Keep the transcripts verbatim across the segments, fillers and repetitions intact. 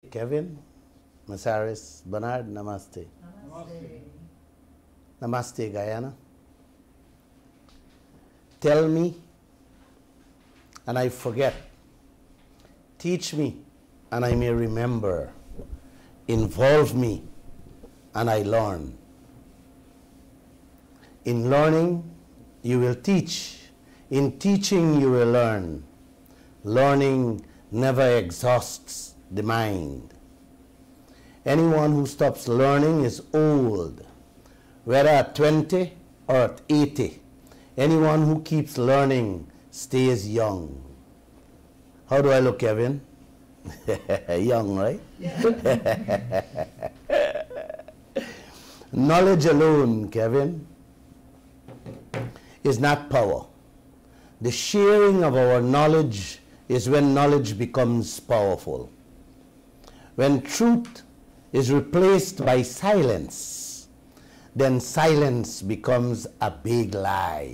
Kevin, Masaris, Bernard, namaste. Namaste. Namaste, Guyana. Tell me, and I forget. Teach me, and I may remember. Involve me, and I learn. In learning, you will teach. In teaching, you will learn. Learning never exhausts the mind. Anyone who stops learning is old, whether at twenty or at eighty. Anyone who keeps learning stays young. How do I look, Kevin? Young, right? Yeah. Knowledge alone, Kevin, is not power. The sharing of our knowledge is when knowledge becomes powerful. When truth is replaced by silence, then silence becomes a big lie.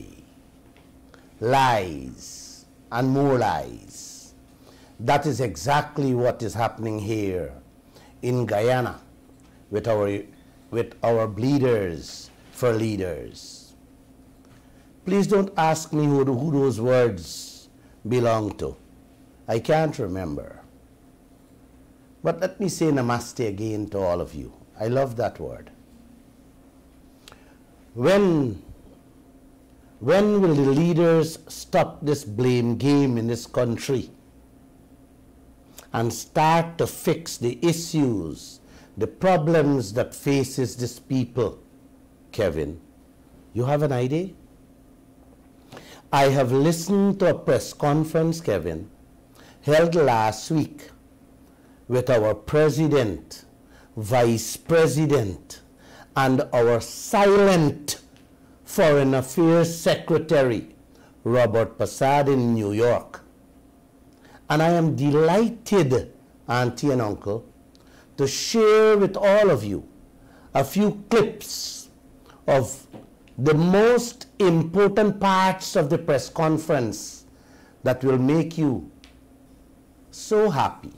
Lies and more lies. That is exactly what is happening here in Guyana with our, with our bleeders for leaders. Please don't ask me who, who those words belong to. I can't remember. But let me say namaste again to all of you. I love that word. When, when will the leaders stop this blame game in this country and start to fix the issues, the problems that faces this people? Kevin, you have an idea? I have listened to a press conference, Kevin, held last week with our president, vice president, and our silent foreign affairs secretary, Robert Passad, in New York. And I am delighted, Auntie and Uncle, to share with all of you a few clips of the most important parts of the press conference that will make you so happy,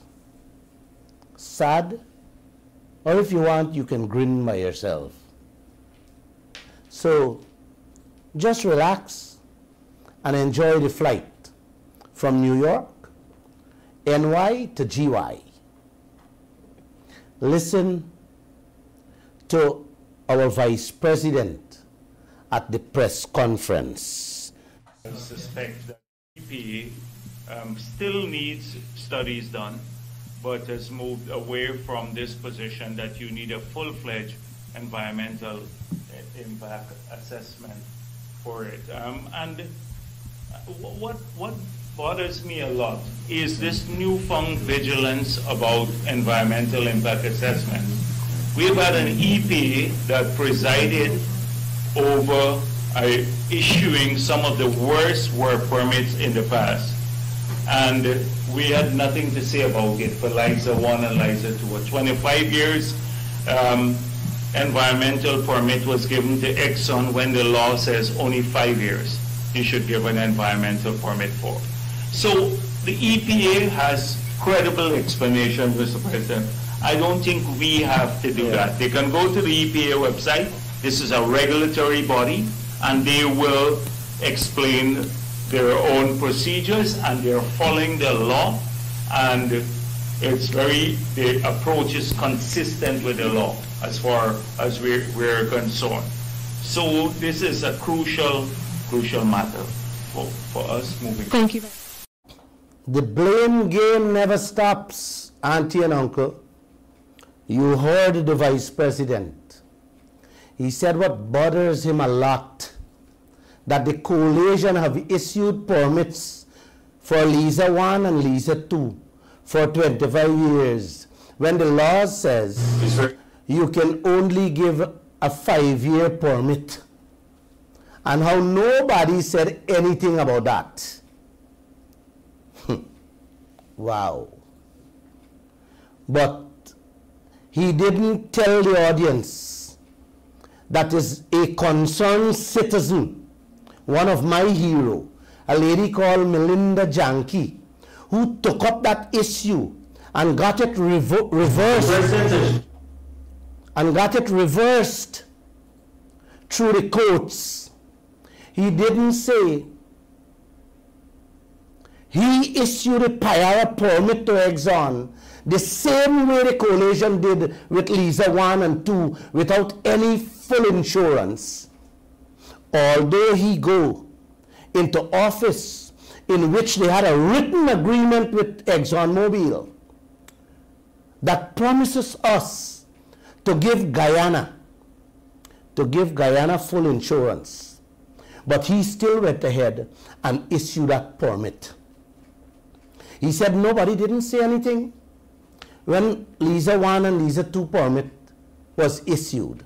sad, or if you want, you can grin by yourself. So just relax and enjoy the flight from New York, N Y to G Y. Listen to our Vice President at the press conference. I suspect that E P A um, still needs studies done, but has moved away from this position that you need a full-fledged environmental impact assessment for it. Um, and what, what bothers me a lot is this newfound vigilance about environmental impact assessment. We've had an E P A that presided over uh, issuing some of the worst work permits in the past. And we had nothing to say about it for Liza one and Liza two. twenty-five years um, environmental permit was given to Exxon when the law says only five years you should give an environmental permit for. So the E P A has credible explanation, Mister President. I don't think we have to do yeah. that. They can go to the E P A website. This is a regulatory body, and they will explain their own procedures, and they're following the law, and it's very, the approach is consistent with the law as far as we're, we're concerned. So this is a crucial, crucial matter for, for us moving forward. Thank you. The blame game never stops, Auntie and Uncle. You heard the Vice President. He said what bothers him a lot, that the coalition have issued permits for Liza one and Liza two for twenty-five years, when the law says you can only give a five-year permit, and how nobody said anything about that. Wow. But he didn't tell the audience that is a concerned citizen, one of my hero, a lady called Melinda Janke, who took up that issue and got it revo reversed and got it reversed through the courts. He didn't say he issued a prior permit to Exxon the same way the coalition did with Liza one and two without any full insurance. Although he go into office in which they had a written agreement with ExxonMobil that promises us to give Guyana, to give Guyana full insurance. But he still went ahead and issued that permit. He said nobody didn't say anything when Liza one and Liza two permit was issued.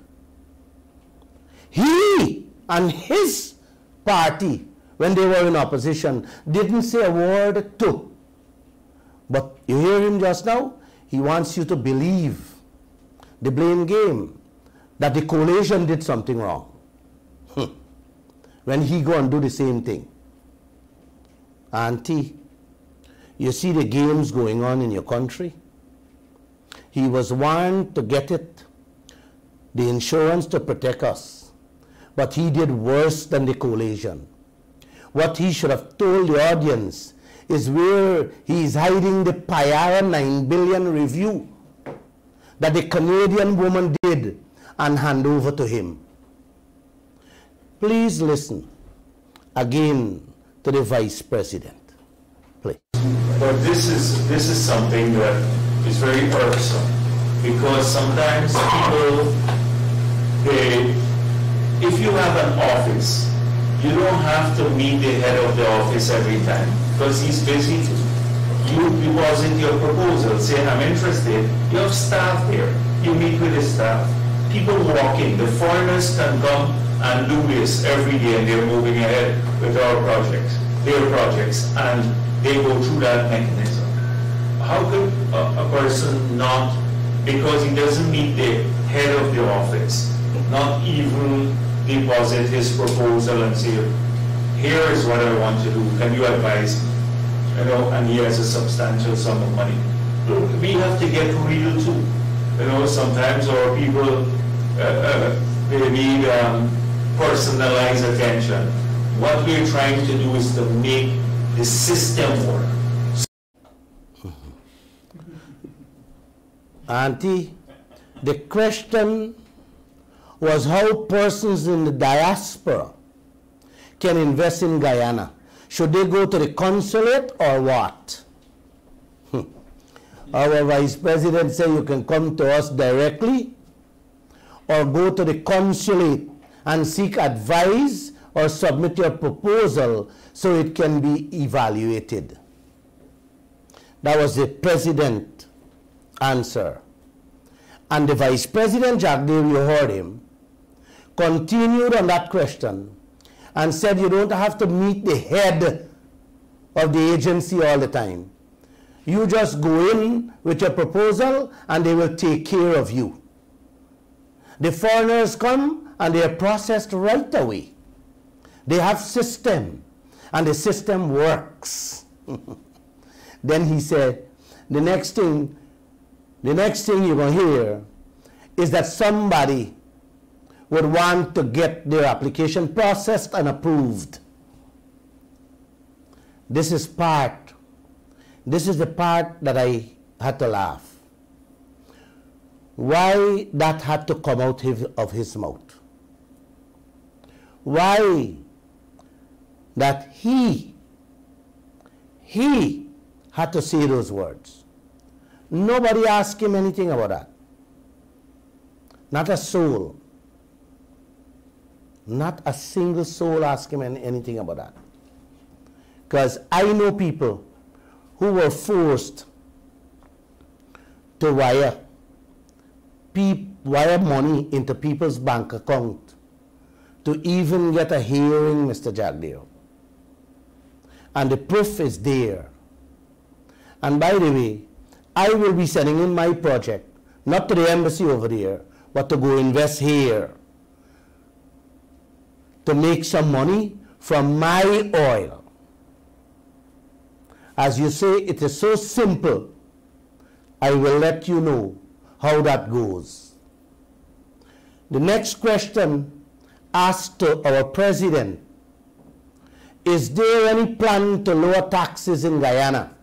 He and his party, when they were in opposition, didn't say a word too. But you hear him just now? He wants you to believe the blame game, that the coalition did something wrong. Hmm. When he go and do the same thing. Auntie, you see the games going on in your country? He was warned to get it, the insurance to protect us. But he did worse than the coalition. What he should have told the audience is where he is hiding the Payara nine billion review that the Canadian woman did and hand over to him. Please listen again to the Vice President. Please. But this is, this is something that is very irksome, because sometimes people, they, if you have an office, you don't have to meet the head of the office every time, because he's busy. You deposit your proposal, say, I'm interested. You have staff there. You meet with the staff. People walk in. The foreigners can come and do this every day, and they're moving ahead with our projects, their projects, and they go through that mechanism. How could a, a person not, because he doesn't meet the head of the office, not even deposit his proposal and say, here is what I want to do, can you advise me? You know, and he has a substantial sum of money. We have to get real too. You know, sometimes our people, uh, uh, they need um, personalized attention. What we're trying to do is to make the system work. Auntie, the question was how persons in the diaspora can invest in Guyana. Should they go to the consulate or what? Our Vice President said you can come to us directly or go to the consulate and seek advice or submit your proposal so it can be evaluated. That was the President's answer. And the Vice President, Jagdeo, you heard him, continued on that question and said you don't have to meet the head of the agency all the time. You just go in with your proposal and they will take care of you. The foreigners come and they are processed right away. They have system and the system works. Then he said, the next thing, the next thing you're going to hear is that somebody would want to get their application processed and approved. This is part, this is the part that I had to laugh. Why that had to come out of his mouth? Why that he, he had to say those words? Nobody asked him anything about that. Not a soul. Not a single soul asked him anything about that. Because I know people who were forced to wire, wire money into people's bank account to even get a hearing, Mister Jagdeo. And the proof is there. And by the way, I will be sending in my project, not to the embassy over there, but to go invest here, to make some money from my oil. As you say, it is so simple I will let you know how that goes. The next question asked to our president, is there any plan to lower taxes in Guyana?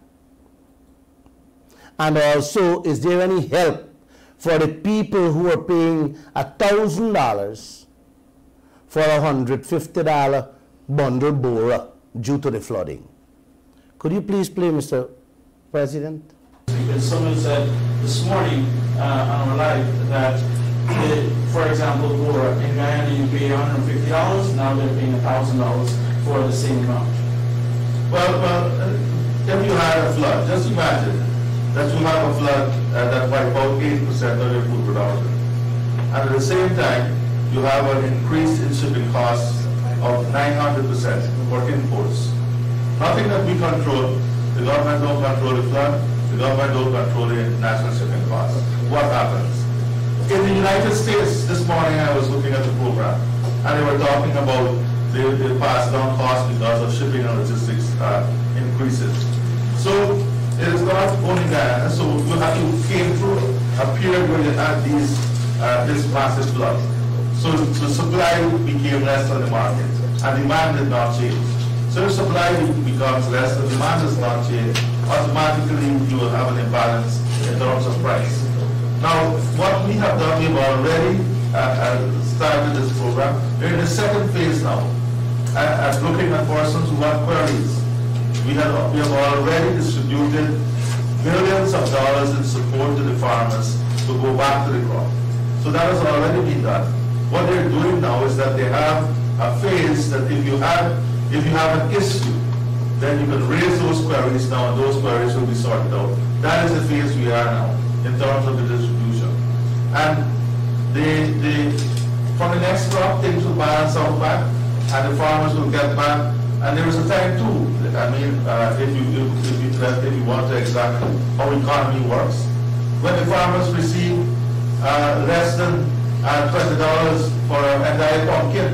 And also, is there any help for the people who are paying one thousand dollars for a one hundred fifty dollar bundle bora due to the flooding? Could you please play, Mister President? Because someone said this morning uh, on our live that, the, for example, bora in Guyana you pay one hundred fifty dollars, now they're paying one thousand dollars for the same amount. Well, well, uh, if you had a flood, just imagine that you have a flood uh, that wipes out eighty percent of your food production. And at the same time, you have an increase in shipping costs of nine hundred percent for imports. Nothing that we control. The government don't control the flood. The government don't control the national shipping costs. What happens? In the United States, this morning I was looking at the program, and they were talking about the, the pass down costs because of shipping and logistics uh, increases. So it is not only Guyana. So you have you came through a period where you had these uh, this massive flood. So the supply became less on the market, and demand did not change. So if supply becomes less, the demand does not change, automatically you will have an imbalance in terms of price. Now, what we have done, we've already uh, uh, started this program. We're in the second phase now, uh, at looking at persons who have queries. We have, we have already distributed millions of dollars in support to the farmers to go back to the crop. So that has already been done. What they're doing now is that they have a phase that if you have, if you have an issue, then you can raise those queries now and those queries will be sorted out. That is the phase we are now in terms of the distribution. And they, they, from the next crop, things will balance out back and the farmers will get back. And there is a time too, I mean, uh, if, you, if, if, you, if you want to examine how economy works, when the farmers receive uh, less than uh, twenty dollars for an entire pumpkin,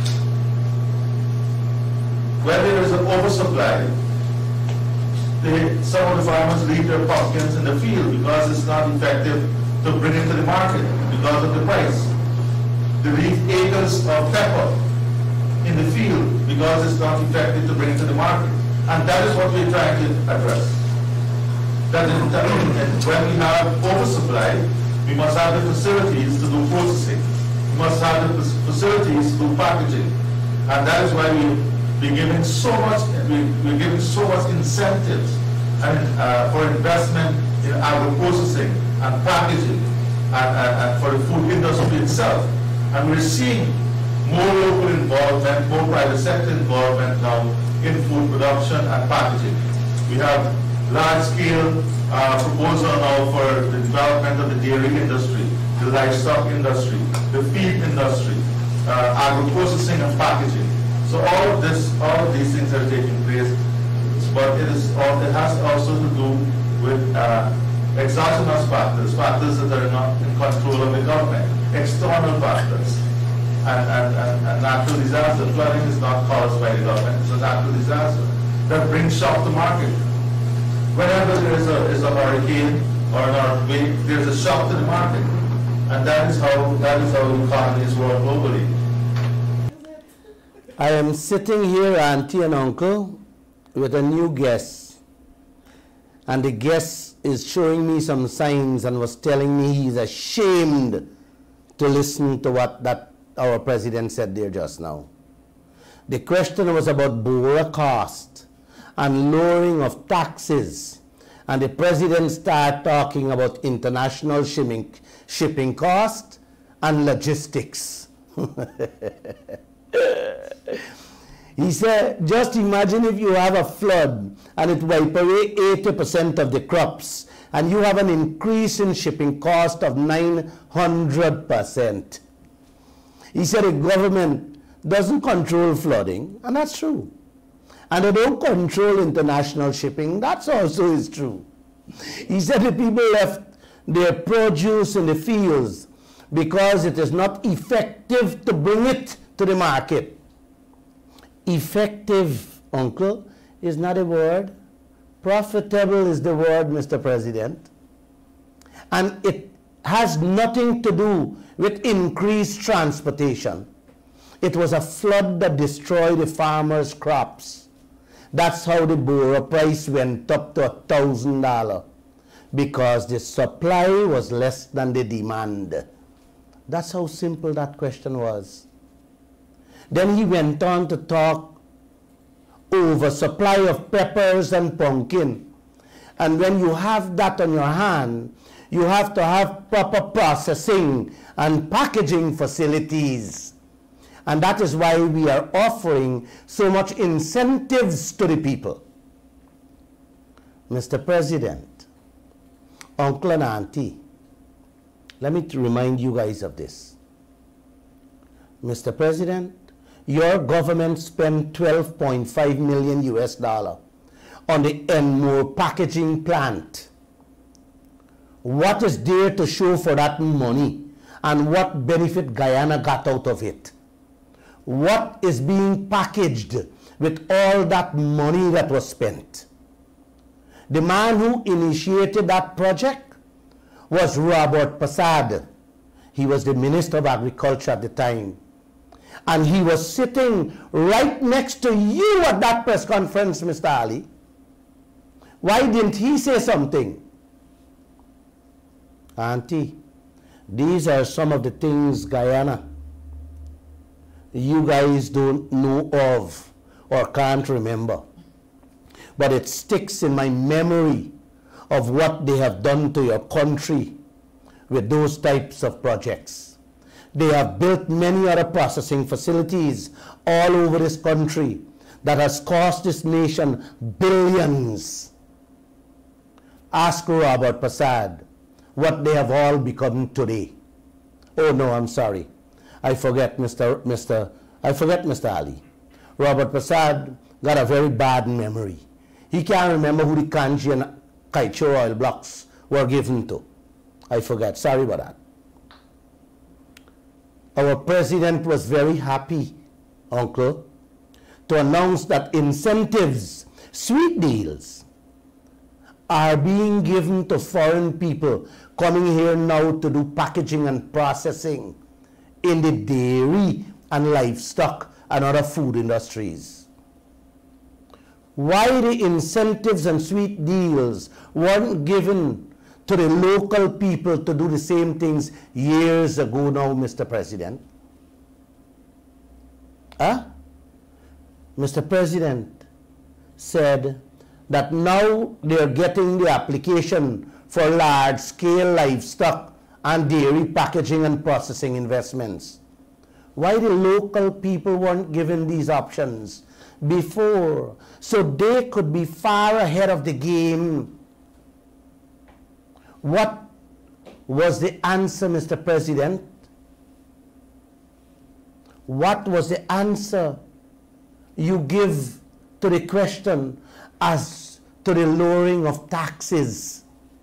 when there is an oversupply, they, some of the farmers leave their pumpkins in the field because it's not effective to bring it to the market because of the price. They leave acres of pepper in the field because it's not effective to bring it to the market. And that is what we're trying to address. That is, that is, when we have oversupply, we must have the facilities to do processing. We must have the facilities to do packaging. And that is why we We're giving so much. We're giving so much incentives and uh, for investment in agro-processing and packaging and, and, and for the food industry itself. And we're seeing more local involvement, more private sector involvement now in food production and packaging. We have large-scale uh, proposal now for the development of the dairy industry, the livestock industry, the feed industry, uh, agro-processing and packaging. So all of this, all of these things are taking place, but it is all, it has also to do with uh, exogenous factors, factors that are not in control of the government, external factors, and, and, and, and natural disaster. Flooding is not caused by the government; it's a natural disaster that brings shock to market. Whenever there is a is a hurricane or an earthquake, there's a shock to the market, and that is how that is how economies work globally. I am sitting here, auntie and uncle, with a new guest. And the guest is showing me some signs and was telling me he's ashamed to listen to what that our president said there just now. The question was about bora cost and lowering of taxes. And the president started talking about international shipping, shipping cost and logistics. He said, just imagine if you have a flood and it wipes away eighty percent of the crops and you have an increase in shipping cost of nine hundred percent. He said the government doesn't control flooding, and that's true. And they don't control international shipping, that's also is true. He said the people left their produce in the fields because it is not effective to bring it to the market. Effective, uncle, is not a word. Profitable is the word, Mister President. And it has nothing to do with increased transportation. It was a flood that destroyed the farmers' crops. That's how the borrow price went up to one thousand dollars, because the supply was less than the demand. That's how simple that question was. Then he went on to talk over supply of peppers and pumpkin. And when you have that on your hand, you have to have proper processing and packaging facilities. And that is why we are offering so much incentives to the people. Mister President, uncle and auntie, let me remind you guys of this. Mister President, your government spent twelve point five million U S dollar on the Enmore packaging plant. What is there to show for that money, and what benefit Guyana got out of it? What is being packaged with all that money that was spent? The man who initiated that project was Robert Prasad. He was the Minister of Agriculture at the time. And he was sitting right next to you at that press conference, Mister Ali. Why didn't he say something? Auntie, these are some of the things, Guyana, you guys don't know of or can't remember. But it sticks in my memory of what they have done to your country with those types of projects. They have built many other processing facilities all over this country that has cost this nation billions. Ask Robert Prasad what they have all become today. Oh no, I'm sorry. I forget Mister Mister I forget Mister Ali. Robert Prasad got a very bad memory. He can't remember who the Kanji and Kaicho oil blocks were given to. I forget. Sorry about that. Our president was very happy, uncle, to announce that incentives, sweet deals, are being given to foreign people coming here now to do packaging and processing in the dairy and livestock and other food industries. Why the incentives and sweet deals weren't given to the local people to do the same things years ago now, Mister President? Huh? Mister President said that now they're getting the application for large-scale livestock and dairy packaging and processing investments. Why the local people weren't given these options before, so they could be far ahead of the game? What was the answer, Mister President? What was the answer you give to the question as to the lowering of taxes?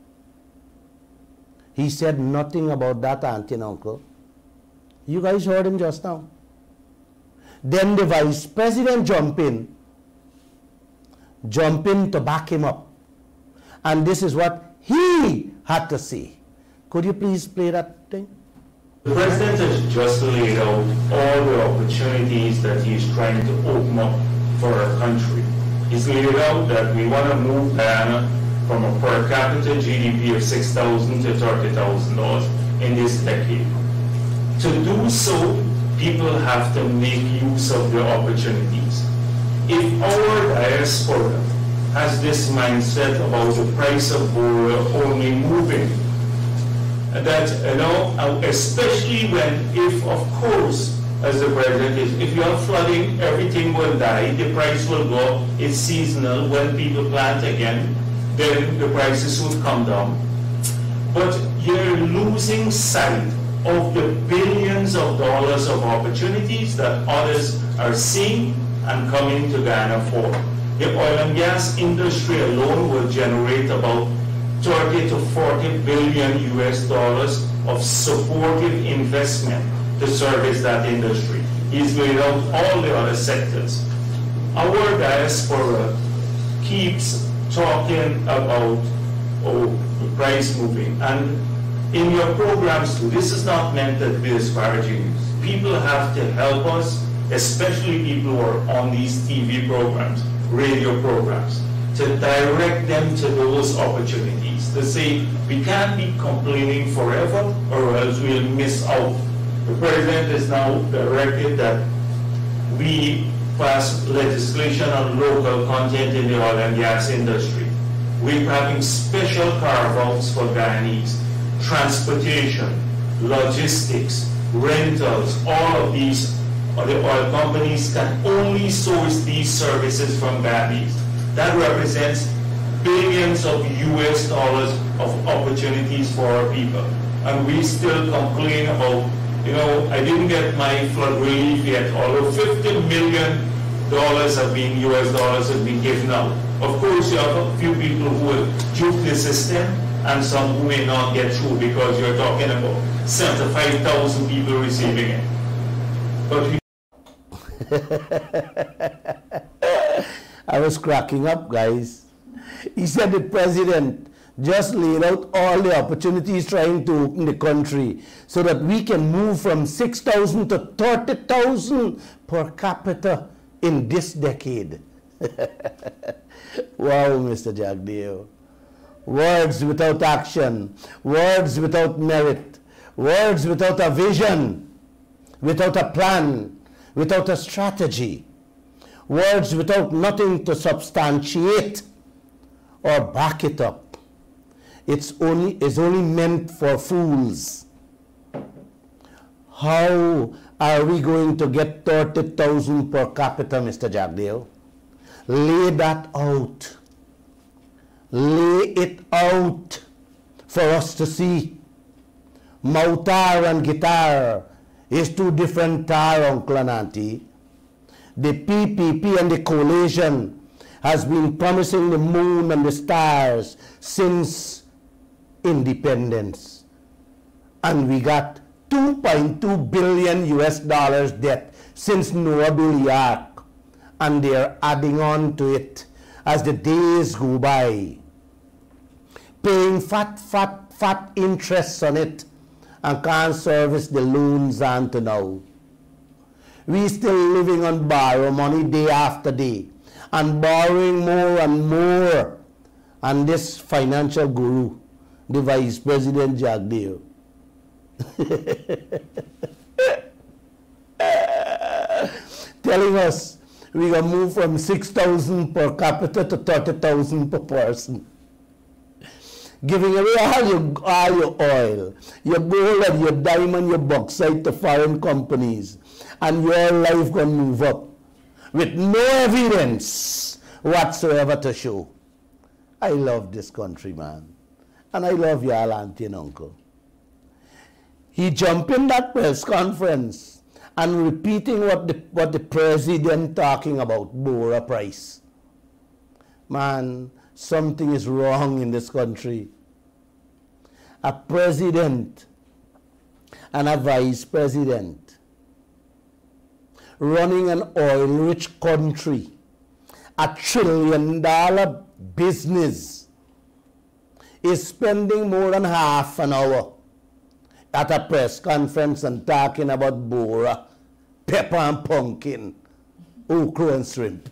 He said nothing about that, auntie and uncle. You guys heard him just now. Then the vice president jumped in, jumped in to back him up. And this is what he had to say. Could you please play that thing? The president has just laid out all the opportunities that he's trying to open up for our country. He's laid out that we want to move Guyana from a per capita G D P of six thousand dollars to thirty thousand dollars in this decade. To do so, people have to make use of the opportunities. If our diaspora has this mindset about the price of oil only moving, that, you know, especially when, if of course, as the president is, if you are flooding, everything will die, the price will go, it's seasonal, when people plant again, then the prices would come down. But you're losing sight of the billions of dollars of opportunities that others are seeing and coming to Guyana for. The oil and gas industry alone will generate about thirty to forty billion U S dollars of supportive investment to service that industry. He's laid out all the other sectors. Our diaspora keeps talking about, oh, the price moving, and in your programs too, this is not meant to be disparaging. People have to help us, especially people who are on these T V programs, radio programs, to direct them to those opportunities, to say we can't be complaining forever or else we'll miss out. The President is now directed that we pass legislation on local content in the oil and gas industry. We're having special carve-outs for Guyanese, transportation, logistics, rentals, all of these. The oil companies can only source these services from Guyanese. That represents billions of U S dollars of opportunities for our people. And we still complain about, you know, I didn't get my flood relief yet, although fifty million dollars have been, U S dollars have been given out. Of course, you have a few people who will juke the system and some who may not get through because you're talking about seventy-five thousand people receiving it. But we I was cracking up, guys. He said the president just laid out all the opportunities trying to open the country so that we can move from six thousand to thirty thousand per capita in this decade. Wow, Mister Jagdeo. Words without action, words without merit, words without a vision, without a plan, without a strategy, words without nothing to substantiate or back it up. It's only, it's only meant for fools. How are we going to get thirty thousand per capita, Mister Jagdeo? Lay that out. Lay it out for us to see. Mautar and guitar is two different tar, uncle and auntie. The P P P and the coalition has been promising the moon and the stars since independence. And we got two point two billion U S dollars debt since Noah Biliak. And they're adding on to it as the days go by, paying fat, fat, fat interests on it, and can't service the loans unto now. We still living on borrow money day after day, and borrowing more and more. And this financial guru, the Vice President Jagdeo, telling us we gonna move from six thousand per capita to thirty thousand per person. Giving away all your, all your oil, your gold and your diamond, your bauxite to foreign companies, and your life gonna move up with no evidence whatsoever to show. I love this country, man. And I love y'all, auntie and uncle. He jumped in that press conference and repeating what the, what the president talking about, Bora price. Man, something is wrong in this country. A president and a vice president running an oil-rich country, a trillion dollar business, is spending more than half an hour at a press conference and talking about Bora, pepper and pumpkin, okra and shrimp.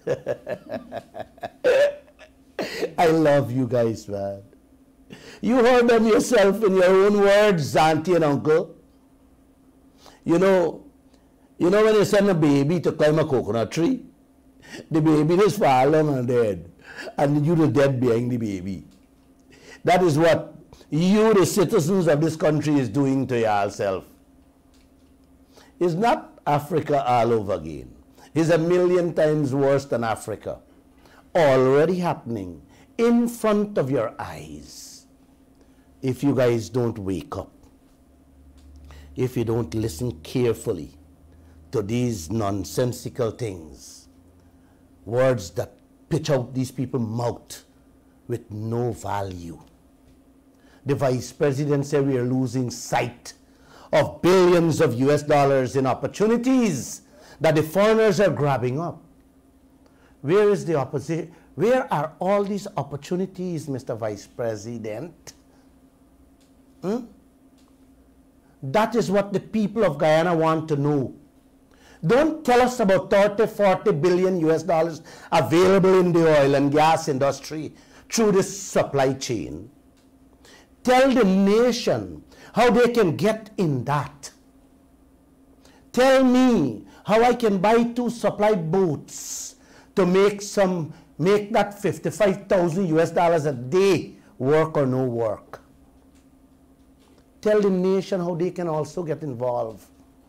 I love you guys, man. You heard them yourself in your own words, auntie and uncle. You know, you know when you send a baby to climb a coconut tree, the baby is fallen and dead, and you the dead behind the baby. That is what you, the citizens of this country, is doing to yourself. It's not Africa all over again. It's a million times worse than Africa. Already happening in front of your eyes. If you guys don't wake up, if you don't listen carefully to these nonsensical things, words that pitch out these people's mouth with no value. The vice president said we are losing sight of billions of U S dollars in opportunities that the foreigners are grabbing up. Where is the opposition? Where are all these opportunities, Mister Vice President? Hmm? That is what the people of Guyana want to know. Don't tell us about thirty, forty billion U S dollars available in the oil and gas industry through this supply chain. Tell the nation how they can get in that. Tell me how I can buy two supply boats to make some, make that fifty-five thousand U S dollars a day work or no work. Tell the nation how they can also get involved.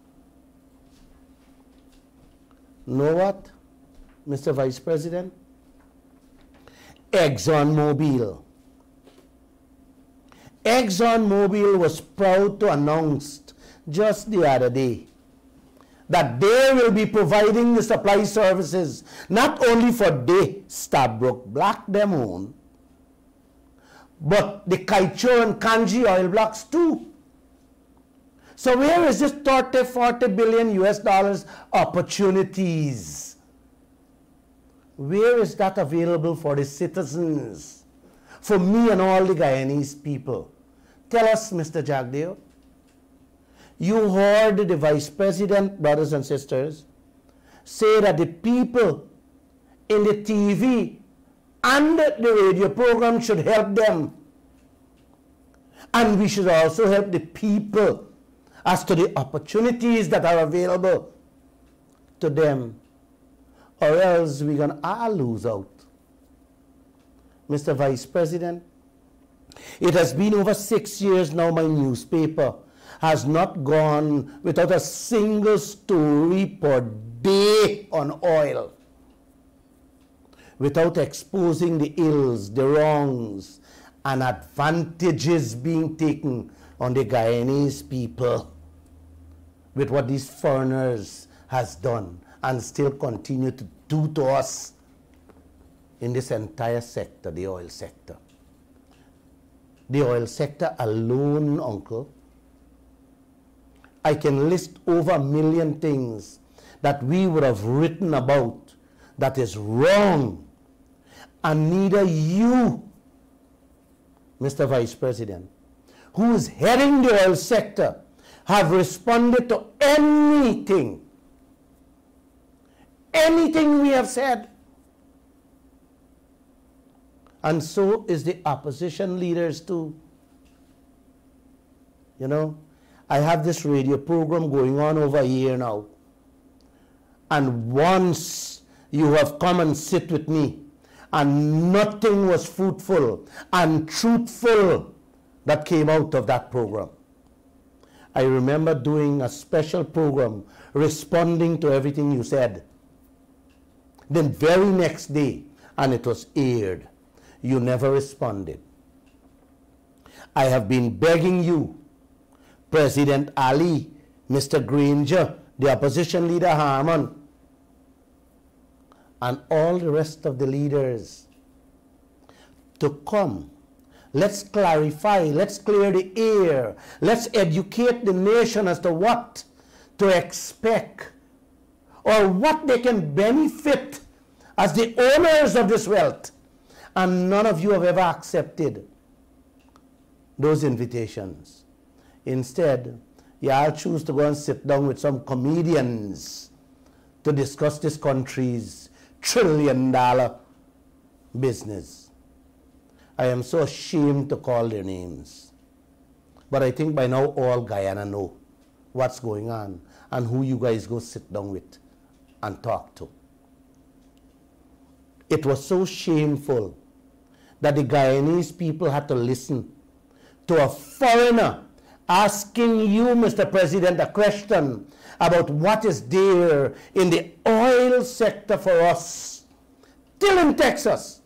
Know what, Mister Vice President? ExxonMobil. ExxonMobil was proud to announce just the other day that they will be providing the supply services not only for the Stabroek Black them own, but the Kaicho and Kanji oil blocks too. So where is this thirty, forty billion U S dollars opportunities? Where is that available for the citizens? For me and all the Guyanese people? Tell us, Mister Jagdeo. You heard the Vice President, brothers and sisters, say that the people in the T V and the radio program should help them. And we should also help the people as to the opportunities that are available to them, or else we're going to all lose out. Mister Vice President, it has been over six years now my newspaper has not gone without a single story per day on oil, without exposing the ills, the wrongs, and advantages being taken on the Guyanese people with what these foreigners has done and still continue to do to us in this entire sector, the oil sector. The oil sector alone, uncle, I can list over a million things that we would have written about that is wrong, and neither you, Mister Vice President, who is heading the oil sector, have responded to anything, anything we have said. And so is the opposition leaders too. You know, I have this radio program going on over a year now. And once you have come and sit with me, and nothing was fruitful and truthful that came out of that program. I remember doing a special program responding to everything you said. Then very next day, and it was aired, you never responded. I have been begging you, President Ali, Mister Granger, the opposition leader Harman, and all the rest of the leaders to come. Let's clarify, let's clear the air, let's educate the nation as to what to expect or what they can benefit as the owners of this wealth. And none of you have ever accepted those invitations. Instead, you all choose to go and sit down with some comedians to discuss this country's trillion dollar business. I am so ashamed to call their names. But I think by now all Guyana know what's going on and who you guys go sit down with and talk to. It was so shameful that the Guyanese people had to listen to a foreigner asking you, Mister President, a question about what is there in the oil sector for us, still in Texas.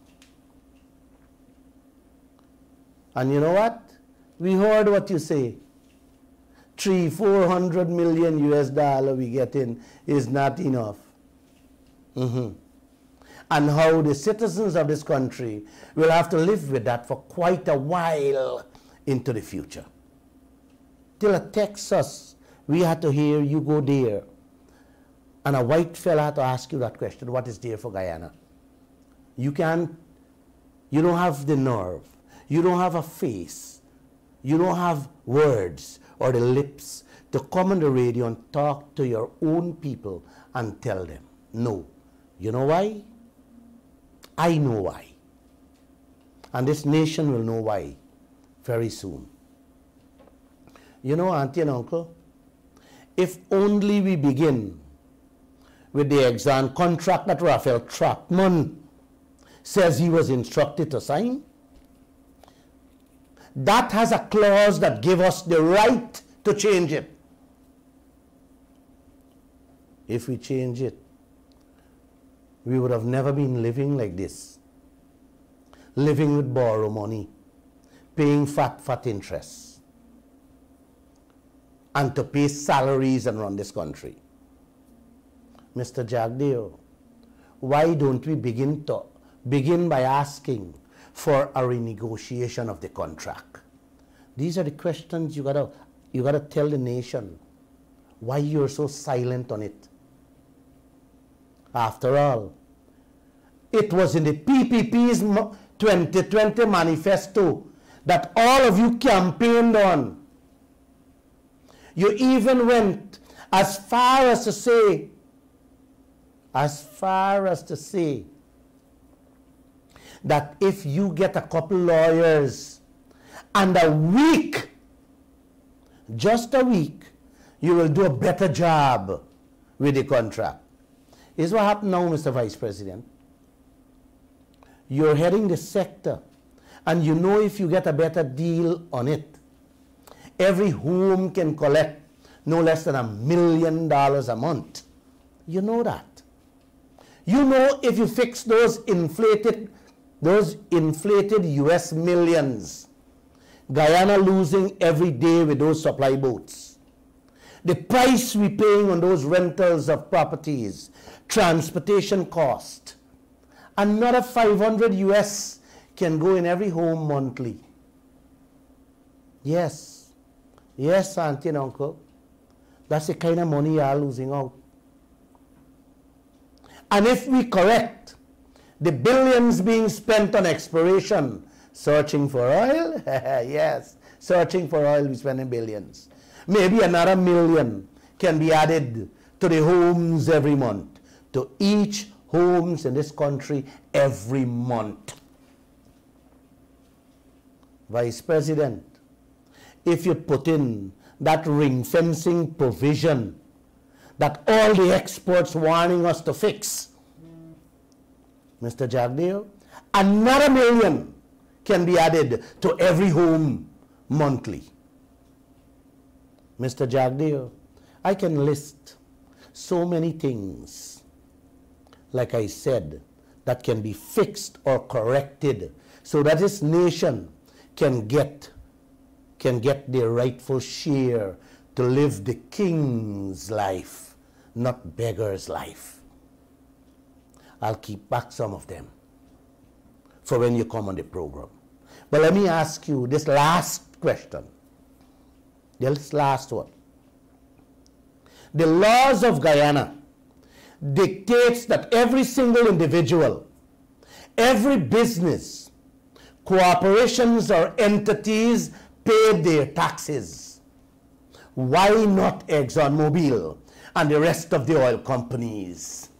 And you know what? We heard what you say. Three, four hundred million U S dollar we get in is not enough. Mm-hmm. And how the citizens of this country will have to live with that for quite a while into the future. Till at Texas, we had to hear you go there. And a white fella had to ask you that question, what is there for Guyana? You can't, you don't have the nerve. You don't have a face You don't have words or the lips to come on the radio and talk to your own people and tell them. No. You know why? I know why. And this nation will know why very soon. You know, Auntie and Uncle, if only we begin with the exam contract that Raphael Trachman says he was instructed to sign, that has a clause that gives us the right to change it. If we change it, we would have never been living like this. Living with borrow money, paying fat, fat interest, and to pay salaries and run this country. Mister Jagdeo, why don't we begin to begin by asking for a renegotiation of the contract? These are the questions you gotta you gotta tell the nation why you're so silent on it. After all, it was in the P P P's twenty twenty manifesto that all of you campaigned on. You even went as far as to say, as far as to say, that if you get a couple lawyers and a week, just a week, you will do a better job with the contract. Is what happened now, Mister Vice President. You're heading the sector, and you know if you get a better deal on it, every home can collect no less than a million dollars a month. You know that. You know if you fix those inflated, those inflated U S millions, Guyana losing every day with those supply boats. The price we're paying on those rentals of properties, transportation cost, another five hundred U S can go in every home monthly. Yes, yes, Auntie and Uncle, that's the kind of money you are losing out. And if we correct the billions being spent on exploration, searching for oil, yes, searching for oil, we're spending billions. Maybe another million can be added to the homes every month, to each homes in this country every month. Vice President, if you put in that ring fencing provision that all the experts warning us to fix, Mister Jagdeo, another million can be added to every home monthly. Mister Jagdeo, I can list so many things, like I said, that can be fixed or corrected so that this nation can get, can get their rightful share to live the king's life, not beggar's life. I'll keep back some of them for when you come on the program. But let me ask you this last question. This last one. The laws of Guyana dictates that every single individual, every business, corporations or entities pay their taxes. Why not ExxonMobil and the rest of the oil companies?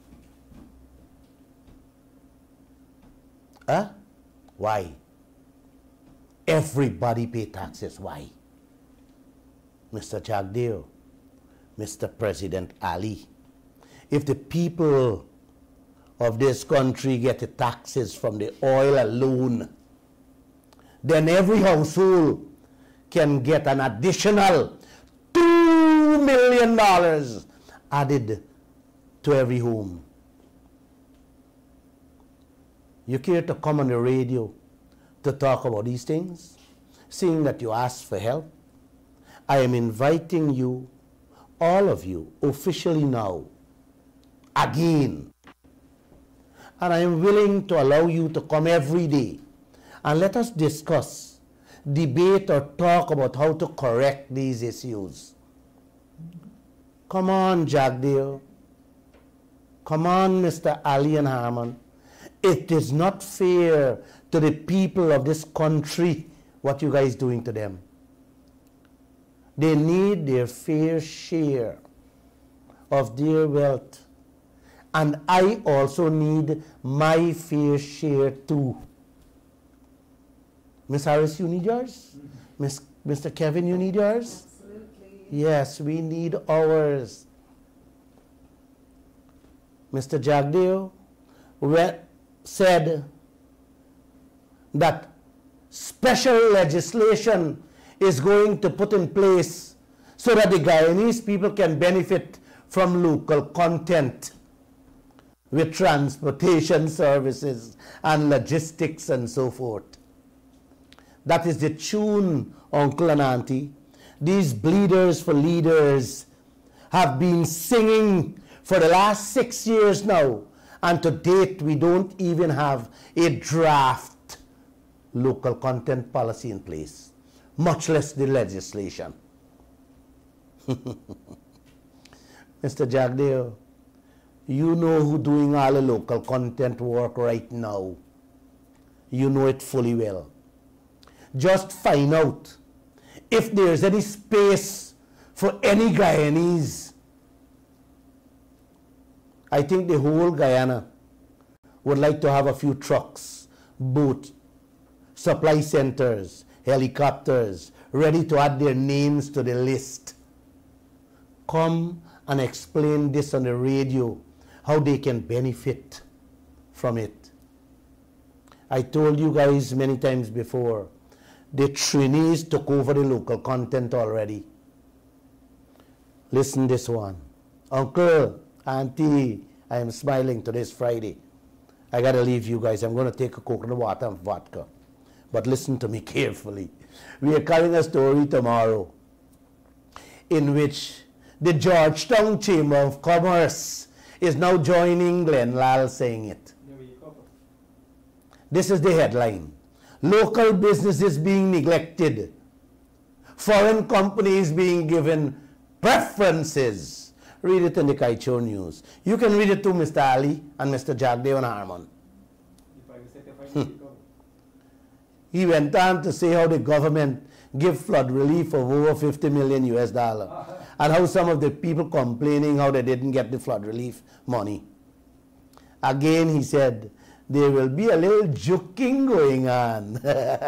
Huh? Why? Everybody pay taxes. Why? Mister Jagdeo, Mister President Ali, if the people of this country get the taxes from the oil alone, then every household can get an additional two million dollars added to every home. You care to come on the radio to talk about these things, seeing that you asked for help? I am inviting you, all of you, officially now, again. And I am willing to allow you to come every day and let us discuss, debate or talk about how to correct these issues. Come on, Jagdeo. Come on, Mister Ali and Harmon. It is not fair to the people of this country what you guys doing to them. They need their fair share of their wealth. And I also need my fair share too. Miss Harris, you need yours? Mm-hmm. Miss, Mister Kevin, you need yours? Absolutely. Yes, we need ours. Mister Jagdeo said that special legislation is going to put in place so that the Guyanese people can benefit from local content with transportation services and logistics and so forth. That is the tune, uncle and auntie. These bleeders for leaders have been singing for the last six years now, and to date we don't even have a draft local content policy in place, much less the legislation. Mister Jagdeo, you know who's doing all the local content work right now. You know it fully well. Just find out if there's any space for any Guyanese. I think the whole Guyana would like to have a few trucks, boats, supply centers, helicopters, ready to add their names to the list. Come and explain this on the radio, how they can benefit from it. I told you guys many times before, the trainees took over the local content already. Listen this one. Uncle, auntie, I am smiling. Today's Friday. I gotta leave you guys. I'm gonna take a coconut water and vodka. But listen to me carefully. We are carrying a story tomorrow in which the Georgetown Chamber of Commerce is now joining Glenn Lal saying it. This is the headline. Local businesses being neglected. Foreign companies being given preferences. Read it in the Kaicho News. You can read it to Mister Ali and Mister Jagdeo and Harmon. Hmm. He went on to say how the government give flood relief of over fifty million U S dollars. And how some of the people complaining how they didn't get the flood relief money. Again, he said, there will be a little joking going on.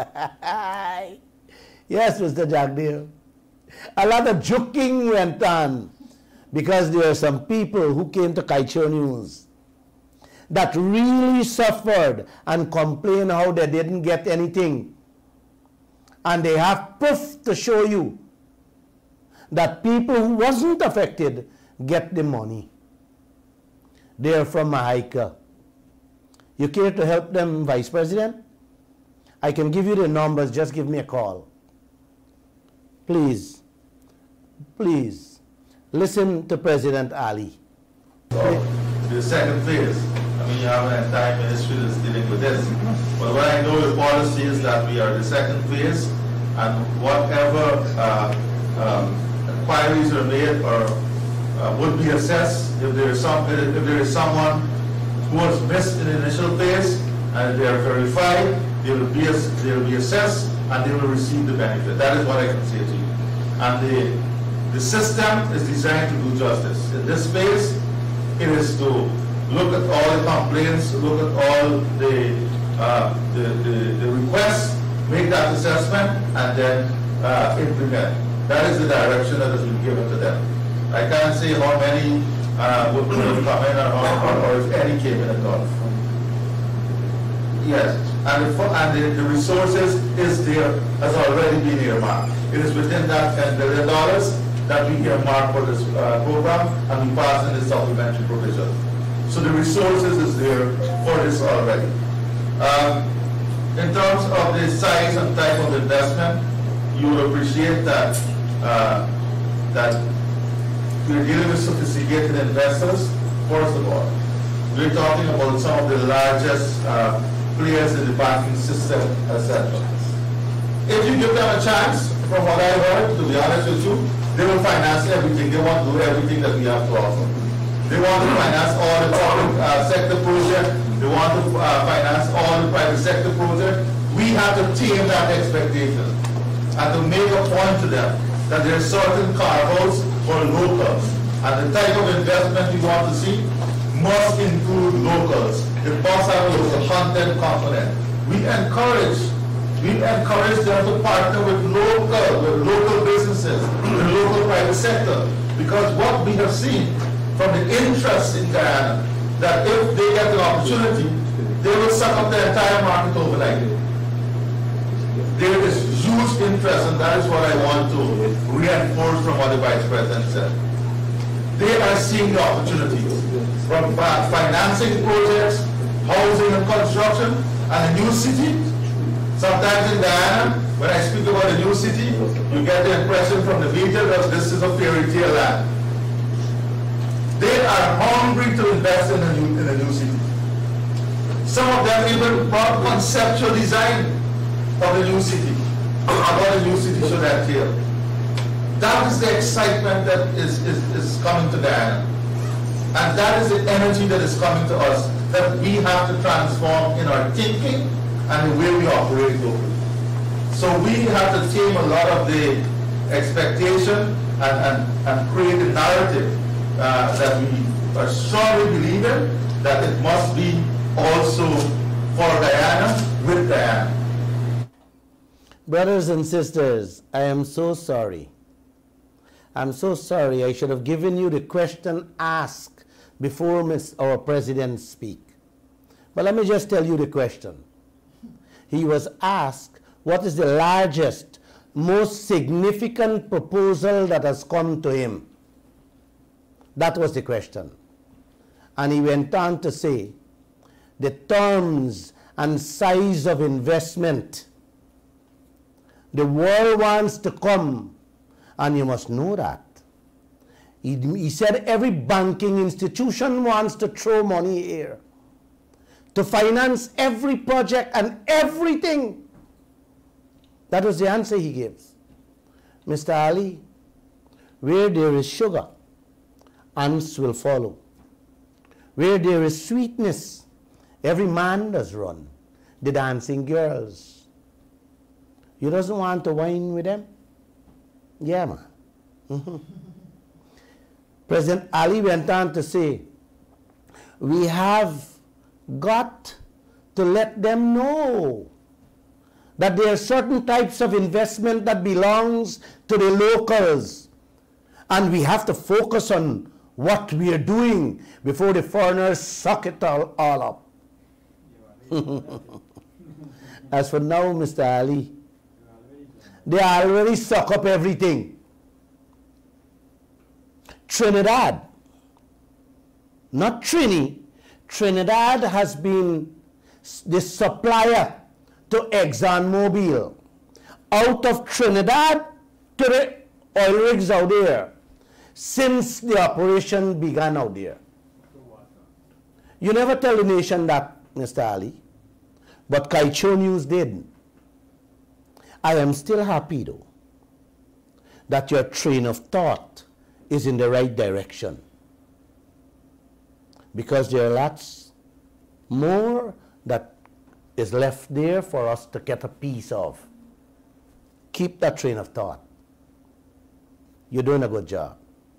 Yes, Mister Jagdeo. A lot of joking went on because there were some people who came to Kaicho News that really suffered and complained how they didn't get anything. And they have proof to show you that people who wasn't affected get the money. They are from Mahaika. You care to help them, Vice President? I can give you the numbers, just give me a call. Please, please, listen to President Ali. So, the second phase, I mean, you have an entire ministry that's dealing with this. But what I know the policy is that we are the second phase, and whatever uh, um, inquiries are made or uh, would be assessed, if there is some, if there is someone who was missed in the initial phase and they are verified, they will be they will be assessed and they will receive the benefit. That is what I can say to you. And the the system is designed to do justice. In this phase, it is to look at all the complaints, look at all the uh, the, the, the requests, make that assessment, and then uh, implement. That is the direction that has been given to them. I can't say how many uh, would have come in or, or, or if any came in at all. Yes, and, the, and the, the resources is there, has already been earmarked. It is within that ten billion dollars that we earmark for this uh, program, and we pass in the supplementary provision. So the resources is there for this already. Um, in terms of the size and type of investment, you will appreciate that uh, that we're dealing with sophisticated investors. First of all, we're talking about some of the largest uh, players in the banking system, et cetera. If you give them a chance, from what I heard, to be honest with you, they will finance everything. They want to do everything that we have to offer. They want to finance all the public uh, sector projects. They want to uh, finance all the private sector projects. We have to tame that expectation and to make a point to them that there are certain carve-outs for locals. And the type of investment we want to see must include locals. It must have a local content component. We encourage, we encourage them to partner with local, with local businesses, with the local private sector. Because what we have seen from the interest in Guyana, that if they get the opportunity, they will suck up the entire market overnight. There is huge interest, and that is what I want to reinforce from what the Vice President said. They are seeing the opportunity from financing projects, housing and construction, and a new city. Sometimes in Guyana, when I speak about a new city, you get the impression from the media that this is a fairy tale land. They are hungry to invest in a new, in a new city. Some of them even brought conceptual design of the new city, about the new city should entail. That is the excitement that is, is, is coming to Guyana. And that is the energy that is coming to us, that we have to transform in our thinking and the way we operate locally. So we have to tame a lot of the expectation and, and, and create a narrative uh, that we are strongly believe in, that it must be also for Guyana, with Guyana. Brothers and sisters, I am so sorry. I'm so sorry. I should have given you the question asked before Miss our president speak. But let me just tell you the question. He was asked, what is the largest, most significant proposal that has come to him? That was the question. And he went on to say, the terms and size of investment. The world wants to come, and you must know that. He, he said every banking institution wants to throw money here to finance every project and everything. That was the answer he gives. Mister Ali, where there is sugar, ants will follow. Where there is sweetness, every man does run. The dancing girls. You doesn't want to wine with them? Yeah, man. Mm-hmm. President Ali went on to say, we have got to let them know that there are certain types of investment that belongs to the locals. And we have to focus on what we are doing before the foreigners suck it all, all up. As for now, Mister Ali, they already suck up everything. Trinidad, not Trini, Trinidad has been the supplier to ExxonMobil. Out of Trinidad to the oil rigs out there since the operation began out there. You never tell the nation that, Mister Ali, but Kaicho News did. I am still happy though that your train of thought is in the right direction, because there are lots more that is left there for us to get a piece of. Keep that train of thought. You're doing a good job.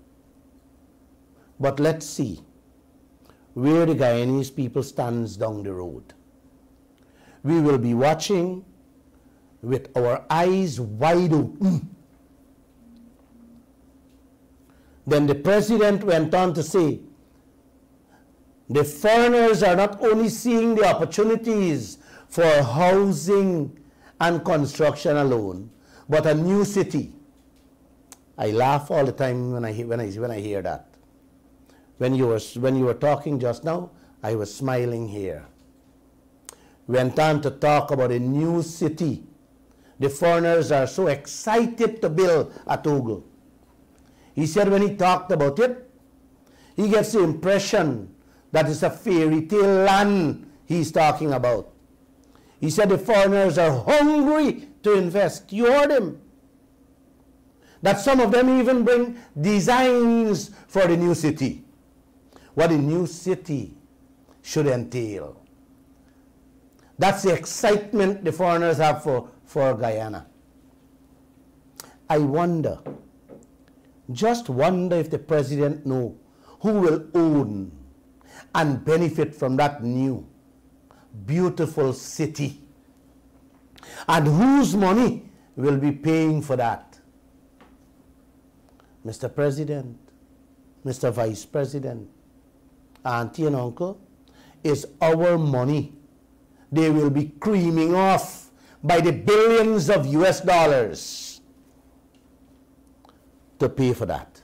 But let's see where the Guyanese people stands down the road. We will be watching with our eyes wide open. Then the president went on to say, the foreigners are not only seeing the opportunities for housing and construction alone, but a new city. I laugh all the time when I, when I, when I hear that. When you, were, when you were talking just now, I was smiling here. Went on to talk about a new city. The foreigners are so excited to build at Ogle. He said when he talked about it, he gets the impression that it's a fairy tale land he's talking about. He said the foreigners are hungry to invest. You heard him. That some of them even bring designs for the new city. What the new city should entail. That's the excitement the foreigners have for, for Guyana. I wonder Just wonder if the president know who will own and benefit from that new, beautiful city, and whose money will be paying for that. Mister President, Mister Vice President, Auntie and Uncle, is our money. They will be creaming off by the billions of U S dollars to pay for that.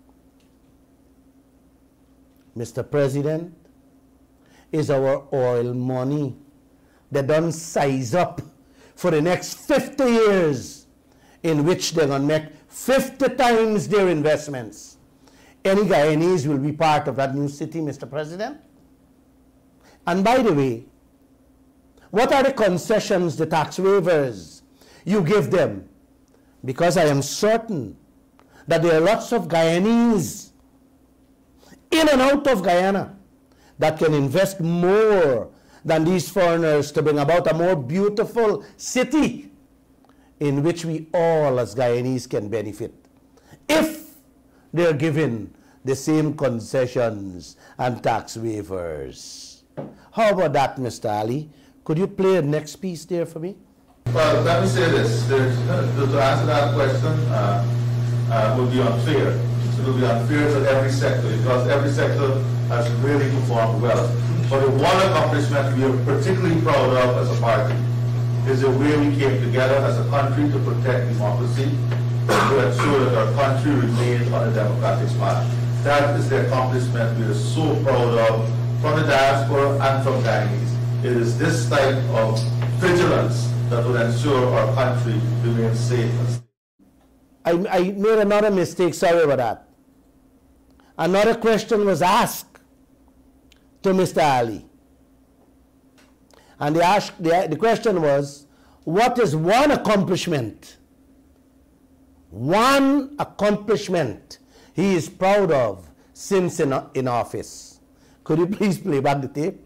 Mister President, is our oil money. They don't size up for the next fifty years in which they're going to make fifty times their investments. Any Guyanese will be part of that new city, Mister President. And by the way, what are the concessions, the tax waivers you give them? Because I am certain that there are lots of Guyanese in and out of Guyana that can invest more than these foreigners to bring about a more beautiful city in which we all as Guyanese can benefit, if they're given the same concessions and tax waivers. How about that, Mister Ali? Could you play the next piece there for me? Well, let me say this. There's, to, to answer that question uh, uh, would be unfair. It will be unfair to every sector, because every sector has really performed well. But the one accomplishment we are particularly proud of as a party is the way we came together as a country to protect democracy, to ensure that our country remains on a democratic path. That is the accomplishment we are so proud of from the diaspora and from Guyanese. It is this type of vigilance that will ensure our country remains safe and stable. I, I made another mistake, sorry about that. Another question was asked to Mister Ali. And the, ask, the, the question was, what is one accomplishment, one accomplishment he is proud of since in, in office? Could you please play back the tape?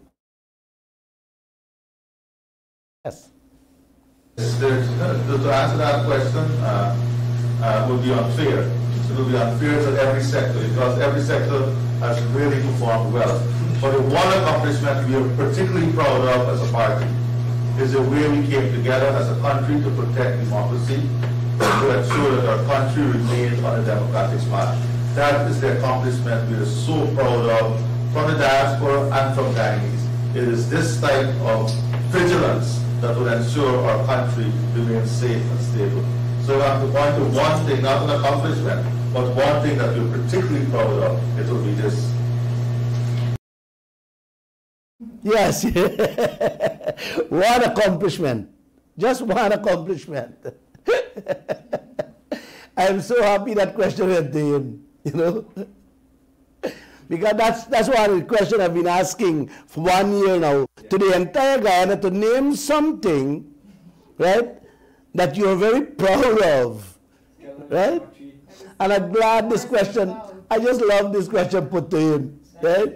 Yes. There's, uh, to answer that question uh, uh, would be unfair. It will be unfair to every sector, because every sector has really performed well. But the one accomplishment we are particularly proud of as a party is the way we came together as a country to protect democracy, to ensure that our country remains on a democratic path. That is the accomplishment we are so proud of from the diaspora and from Guyanese. It is this type of vigilance that will ensure our country remains safe and stable. So I have to point to one thing, not an accomplishment, but one thing that we're particularly proud of. It will be this. Yes, one accomplishment, just one accomplishment. I'm so happy that question went to him, you know, because that's, that's one question I've been asking for one year now, to the entire Guyana, to name something, right, that you're very proud of, right? And I'm glad this question, I just love this question put to him, right?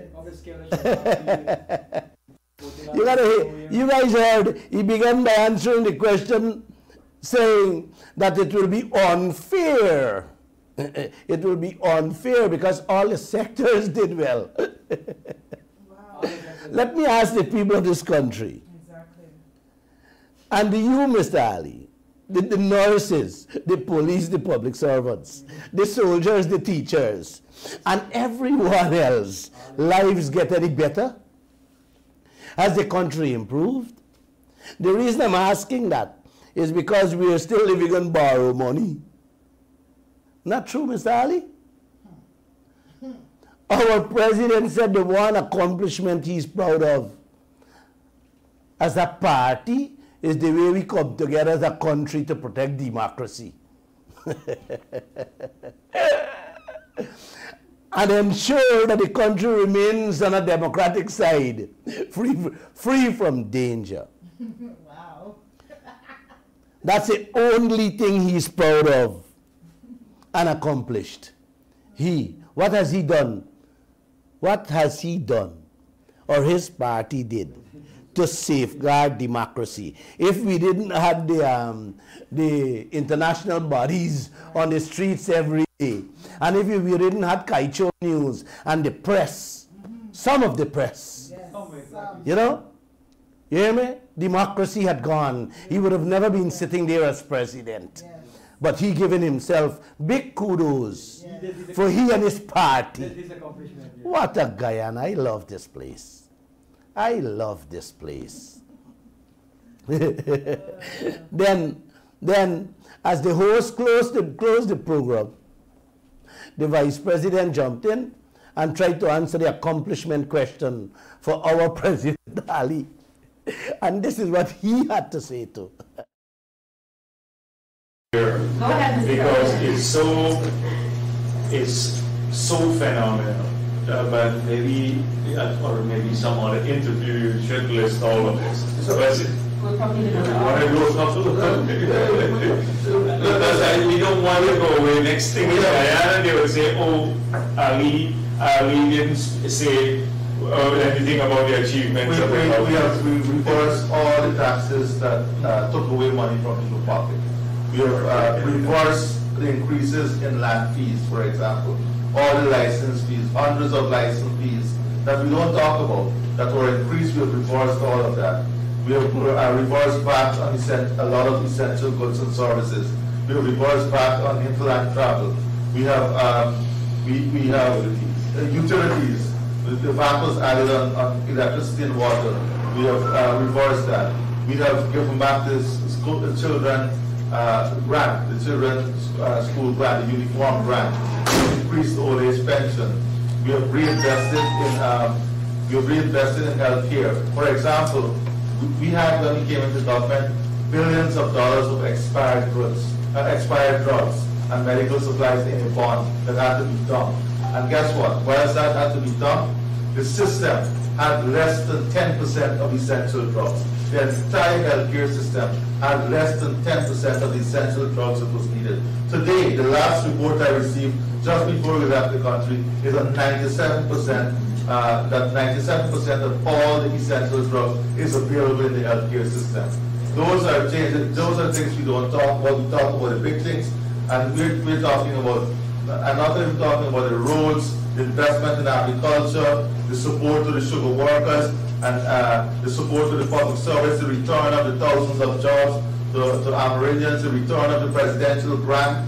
You gotta, you guys heard, he began by answering the question saying that it will be unfair. It will be unfair because all the sectors did well. Wow. Let me ask the people of this country, exactly. And you, Mister Ali, the, the nurses, the police, the public servants, the soldiers, the teachers, and everyone else, lives get any better? Has the country improved? The reason I'm asking that is because we are still living on borrowed money. Not true, Mister Ali? Our president said the one accomplishment he's proud of as a party is the way we come together as a country to protect democracy. And ensure that the country remains on a democratic side, free, free from danger. Wow. That's the only thing he's proud of and accomplished. He, what has he done? What has he done, or his party did, to safeguard democracy. If we didn't have the, um, the international bodies on the streets every day, and if we didn't have Kaicho News and the press, some of the press, yes. You know, you hear me? Democracy had gone. He would have never been sitting there as president. Yes. But he given himself big kudos yes. for he and his party. What a guy, and I love this place. I love this place. then, then, as the host closed the, closed the program, the vice president jumped in and tried to answer the accomplishment question for our President Ali. And this is what he had to say too. Because it's so, it's so phenomenal. Uh, but maybe, uh, or maybe some other interview should list all of this. So that's it. We'll probably do Because I, we don't want to go away. Next thing is Guyana, they will say, oh, Ali, Ali didn't say uh, anything about the achievements we, of the we, government. We have we reversed all the taxes that uh, took away money from the pocket. We have uh, reversed the increases in land fees, for example. All the license fees, hundreds of license fees that we don't talk about, that were increased, we have reversed all of that. We have uh, reversed V A T on a lot of essential goods and services. We have reversed V A T on interland travel. We have um, we, we have uh, utilities. The V A T was added on, on electricity and water. We have uh, reversed that. We have given back this school, the children uh, grant, the children's uh, school grant, the uniform grant. Increased old age pension. We have reinvested in um, we have reinvested in health care. For example, we had, when we came into government, billions of dollars of expired goods, uh, expired drugs and medical supplies in a bond that had to be dumped. And guess what? Whilst that had to be dumped, the system had less than ten percent of essential drugs. The entire healthcare system had less than ten percent of the essential drugs that was needed. Today, the last report I received just before we left the country is on ninety-seven percent, uh, that ninety-seven percent of all the essential drugs is available in the healthcare system. Those are changes, those are things we don't talk about. We talk about the big things, and we're, we're talking about, I'm not even talking about the roads, the investment in agriculture, the support to the sugar workers, and uh, the support to the public service, the return of the thousands of jobs to, to Amerindians, the return of the presidential grant.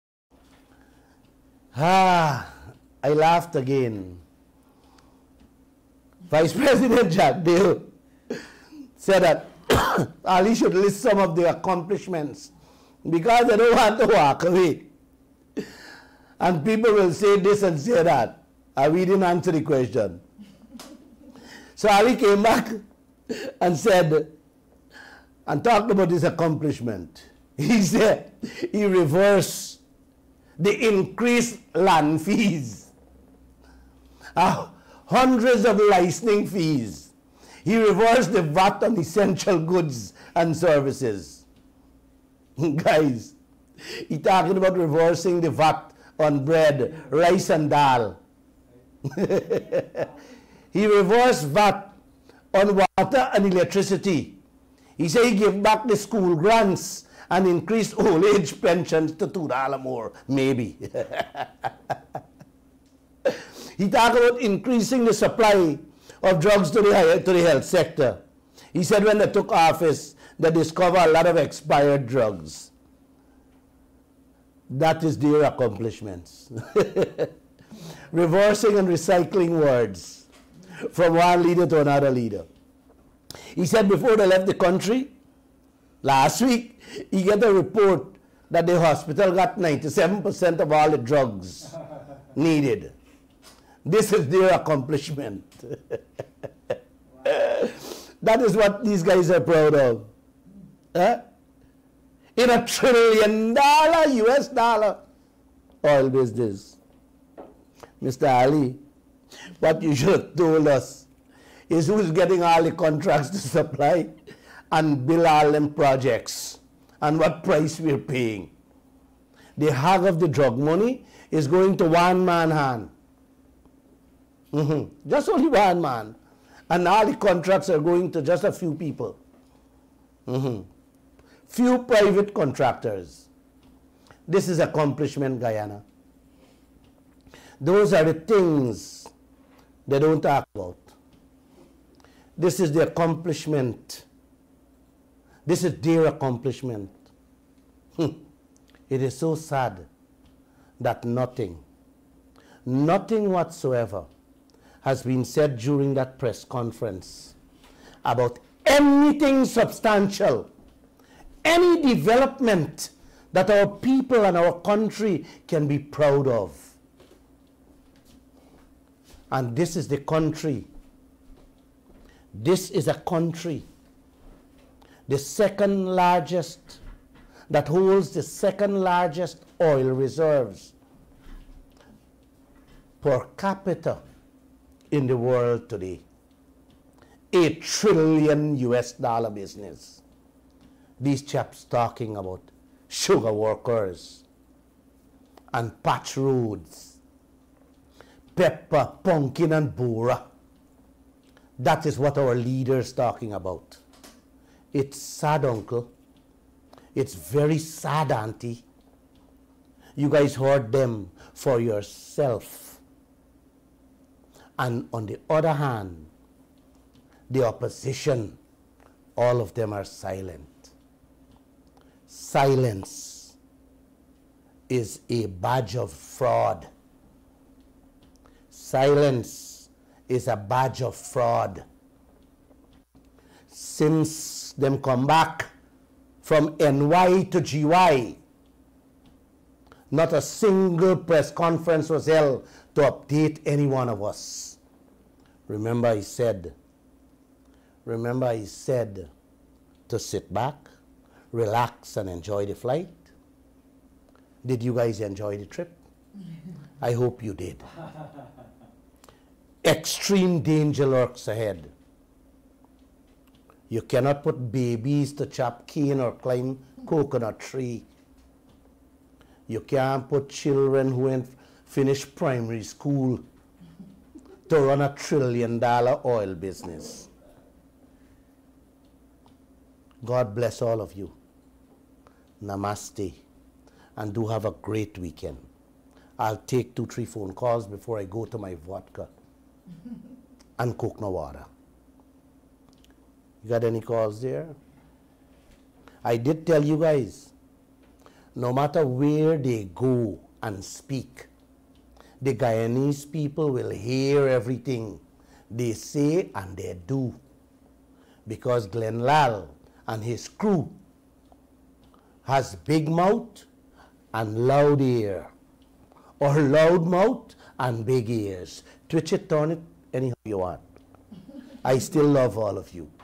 Ah, I laughed again. Vice President Jack Dale said that Ali should list some of the accomplishments because they don't want to walk away. And people will say this and say that. And we didn't answer the question. So Ali came back and said, and talked about his accomplishment. He said he reversed the increased land fees, uh, hundreds of licensing fees. He reversed the V A T on essential goods and services. Guys, he talking about reversing the V A T on bread, rice and dal. He reversed V A T on water and electricity. He said he gave back the school grants and increased old age pensions to two dollars more, maybe. He talked about increasing the supply of drugs to the, to the health sector. He said when they took office, they discovered a lot of expired drugs. That is their accomplishments. Reversing and recycling words from one leader to another leader. He said before they left the country, last week, he got a report that the hospital got ninety-seven percent of all the drugs needed. This is their accomplishment. That is what these guys are proud of. Huh? In a trillion dollar U S dollar oil business. Mister Ali, what you should have told us is who's getting all the contracts to supply and bill all them projects and what price we're paying. The hog of the drug money is going to one man hand. Mm-hmm. Just only one man. And all the contracts are going to just a few people. Mm-hmm. Few private contractors. This is accomplishment, Guyana. Those are the things they don't talk about. This is the accomplishment. This is their accomplishment. It is so sad that nothing, nothing whatsoever has been said during that press conference about anything substantial, any development that our people and our country can be proud of. And this is the country. This is a country, the second largest, that holds the second largest oil reserves per capita in the world today. A trillion U S dollar business. These chaps talking about sugar workers and patch roads, pepper, pumpkin and bora. That is what our leaders talking about. It's sad, uncle. It's very sad, auntie. You guys heard them for yourself. And on the other hand, the opposition, all of them are silent. Silence is a badge of fraud. Silence is a badge of fraud. Since them come back from N Y to G Y, not a single press conference was held to update any one of us. Remember he said, remember he said to sit back, relax and enjoy the flight. Did you guys enjoy the trip? I hope you did. Extreme danger lurks ahead. You cannot put babies to chop cane or climb coconut tree. You can't put children who ain't finished primary school to run a trillion dollar oil business. God bless all of you. Namaste. And do have a great weekend. I'll take two, three phone calls before I go to my vodka and coconut water. You got any calls there? I did tell you guys, no matter where they go and speak, the Guyanese people will hear everything they say and they do. Because Glenn Lal and his crew has big mouth and loud ear, or loud mouth and big ears. Twitch it, turn it, anyhow you want. I still love all of you.